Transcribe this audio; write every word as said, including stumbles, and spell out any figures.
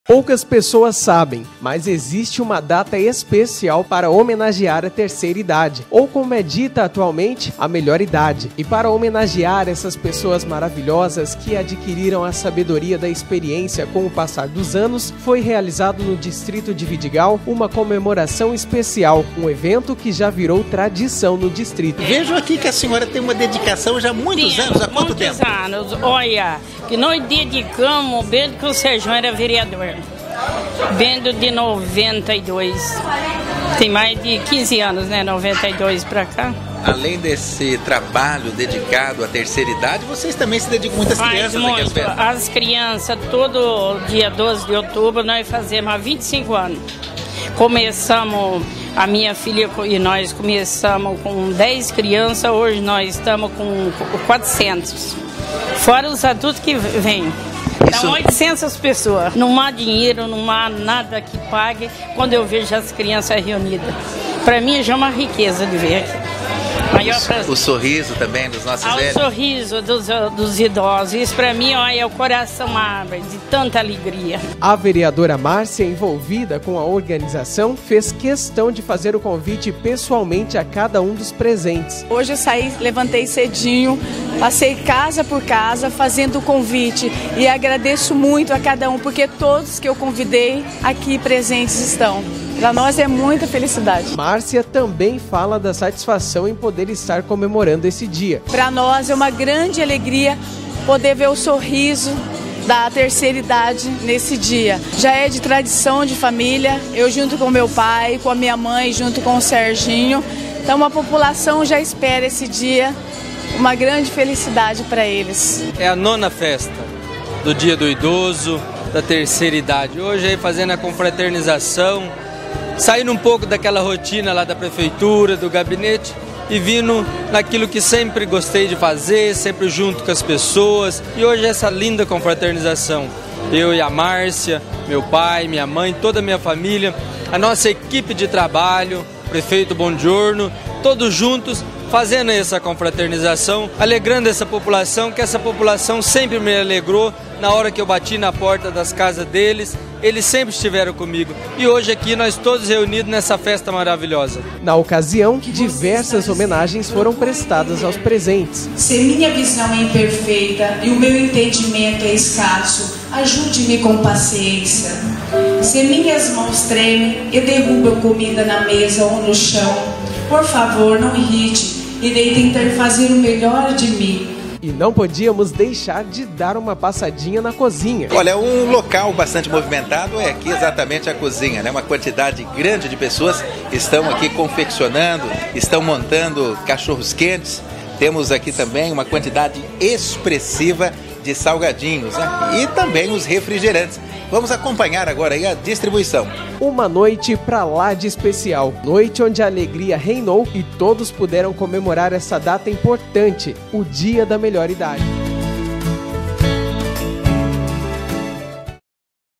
Poucas pessoas sabem, mas existe uma data especial para homenagear a terceira idade, ou como é dita atualmente, a melhor idade. E para homenagear essas pessoas maravilhosas que adquiriram a sabedoria da experiência com o passar dos anos, foi realizado no distrito de Vidigal uma comemoração especial, um evento que já virou tradição no distrito. Vejo aqui que a senhora tem uma dedicação já há muitos Sim, anos, há quanto muitos tempo? anos, olha, que nós dedicamos, desde que o Sérgio era vereador. Vendo de noventa e dois, tem mais de quinze anos, né, noventa e dois para cá. Além desse trabalho dedicado à terceira idade, vocês também se dedicam muito às Faz crianças muito. aqui às festas. As crianças, todo dia doze de outubro, nós fazemos há vinte e cinco anos. Começamos, a minha filha e nós começamos com dez crianças, hoje nós estamos com quatrocentos. Fora os adultos que vêm. São oitocentas pessoas. Não há dinheiro, não há nada que pague quando eu vejo as crianças reunidas. Para mim já é uma riqueza de ver aqui. O, o sorriso também dos nossos ah, velhos. O sorriso dos, dos idosos. Isso para mim olha, é o coração abre de tanta alegria. A vereadora Márcia, envolvida com a organização, fez questão de fazer o convite pessoalmente a cada um dos presentes. Hoje eu saí, levantei cedinho, passei casa por casa fazendo o convite e agradeço muito a cada um, porque todos que eu convidei aqui presentes estão. Para nós é muita felicidade. Márcia também fala da satisfação em poder estar comemorando esse dia. Para nós é uma grande alegria poder ver o sorriso da terceira idade nesse dia. Já é de tradição de família, eu junto com meu pai, com a minha mãe, junto com o Serginho. Então a população já espera esse dia, uma grande felicidade para eles. É a nona festa do Dia do Idoso, da terceira idade. Hoje aí fazendo a confraternização, saindo um pouco daquela rotina lá da prefeitura, do gabinete e vindo naquilo que sempre gostei de fazer, sempre junto com as pessoas. E hoje essa linda confraternização. Eu e a Márcia, meu pai, minha mãe, toda a minha família, a nossa equipe de trabalho, prefeito Bongiorno, todos juntos fazendo essa confraternização, alegrando essa população, que essa população sempre me alegrou na hora que eu bati na porta das casas deles. Eles sempre estiveram comigo. E hoje aqui nós todos reunidos nessa festa maravilhosa. Na ocasião, diversas homenagens foram prestadas aos presentes. Se minha visão é imperfeita e o meu entendimento é escasso, ajude-me com paciência. Se minhas mãos tremem, eu derrubo a comida na mesa ou no chão. Por favor, não irrite. Irei tentar fazer o melhor de mim. E não podíamos deixar de dar uma passadinha na cozinha. Olha, um local bastante movimentado é aqui exatamente a cozinha, né? Uma quantidade grande de pessoas estão aqui confeccionando, estão montando cachorros quentes. Temos aqui também uma quantidade expressiva de salgadinhos, né? E também os refrigerantes. Vamos acompanhar agora aí a distribuição. Uma noite pra lá de especial. Noite onde a alegria reinou e todos puderam comemorar essa data importante, o Dia da Melhor Idade.